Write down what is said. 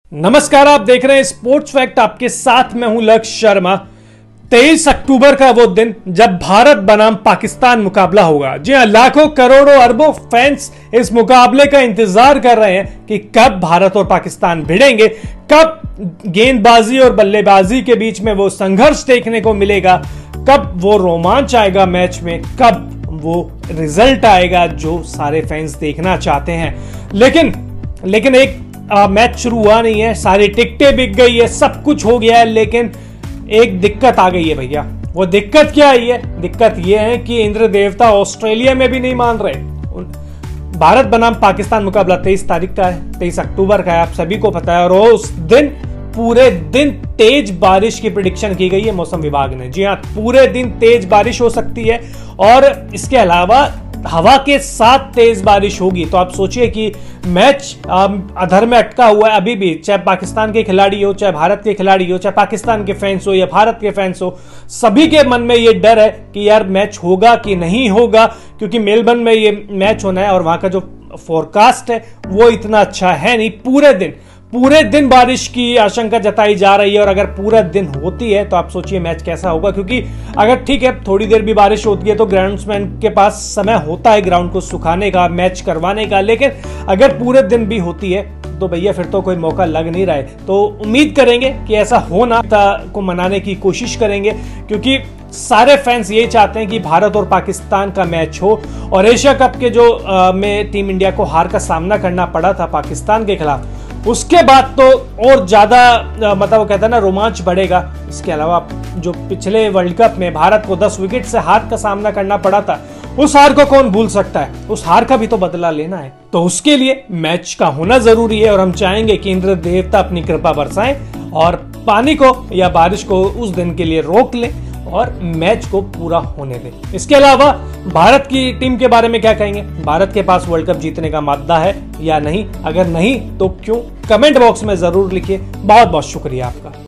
नमस्कार, आप देख रहे हैं स्पोर्ट्स फैक्ट। आपके साथ में हूं लक्ष्य शर्मा। 23 अक्टूबर का वो दिन जब भारत बनाम पाकिस्तान मुकाबला होगा। जी हां, लाखों करोड़ों अरबों फैंस इस मुकाबले का इंतजार कर रहे हैं कि कब भारत और पाकिस्तान भिड़ेंगे, कब गेंदबाजी और बल्लेबाजी के बीच में वो संघर्ष देखने को मिलेगा, कब वो रोमांच आएगा मैच में, कब वो रिजल्ट आएगा जो सारे फैंस देखना चाहते हैं। लेकिन एक मैच शुरू हुआ नहीं है, सारी टिकटें बिक गई है, सब कुछ हो गया है, लेकिन एक दिक्कत आ गई है भैया। वो दिक्कत क्या आई है? दिक्कत ये है कि इंद्र देवता ऑस्ट्रेलिया में भी नहीं मान रहे। भारत बनाम पाकिस्तान मुकाबला 23 तारीख का है, 23 अक्टूबर का है, आप सभी को पता है। और उस दिन पूरे दिन तेज बारिश की प्रेडिक्शन की गई है मौसम विभाग ने। जी हां, पूरे दिन तेज बारिश हो सकती है और इसके अलावा हवा के साथ तेज बारिश होगी। तो आप सोचिए कि मैच अधर में अटका हुआ है अभी भी, चाहे पाकिस्तान के खिलाड़ी हो, चाहे भारत के खिलाड़ी हो, चाहे पाकिस्तान के फैंस हो या भारत के फैंस हो, सभी के मन में ये डर है कि यार मैच होगा कि नहीं होगा, क्योंकि मेलबर्न में ये मैच होना है और वहां का जो फोरकास्ट है वो इतना अच्छा है नहीं। पूरे दिन बारिश की आशंका जताई जा रही है और अगर पूरा दिन होती है तो आप सोचिए मैच कैसा होगा। क्योंकि अगर ठीक है थोड़ी देर भी बारिश होती है तो ग्राउंड्समैन के पास समय होता है ग्राउंड को सुखाने का, मैच करवाने का, लेकिन अगर पूरे दिन भी होती है तो भैया फिर तो कोई मौका लग नहीं रहा है। तो उम्मीद करेंगे कि ऐसा होना को मनाने की कोशिश करेंगे, क्योंकि सारे फैंस यही चाहते हैं कि भारत और पाकिस्तान का मैच हो। और एशिया कप के जो में टीम इंडिया को हार का सामना करना पड़ा था पाकिस्तान के खिलाफ, उसके बाद तो और ज्यादा मतलब वो कहते हैं ना रोमांच बढ़ेगा। इसके अलावा जो पिछले वर्ल्ड कप में भारत को 10 विकेट से हार का सामना करना पड़ा था, उस हार को कौन भूल सकता है? उस हार का भी तो बदला लेना है, तो उसके लिए मैच का होना जरूरी है। और हम चाहेंगे कि इंद्र देवता अपनी कृपा बरसाएं और पानी को या बारिश को उस दिन के लिए रोक लें और मैच को पूरा होने दें। इसके अलावा भारत की टीम के बारे में क्या कहेंगे? भारत के पास वर्ल्ड कप जीतने का मादा है या नहीं? अगर नहीं तो क्यों? कमेंट बॉक्स में जरूर लिखिए। बहुत बहुत शुक्रिया आपका।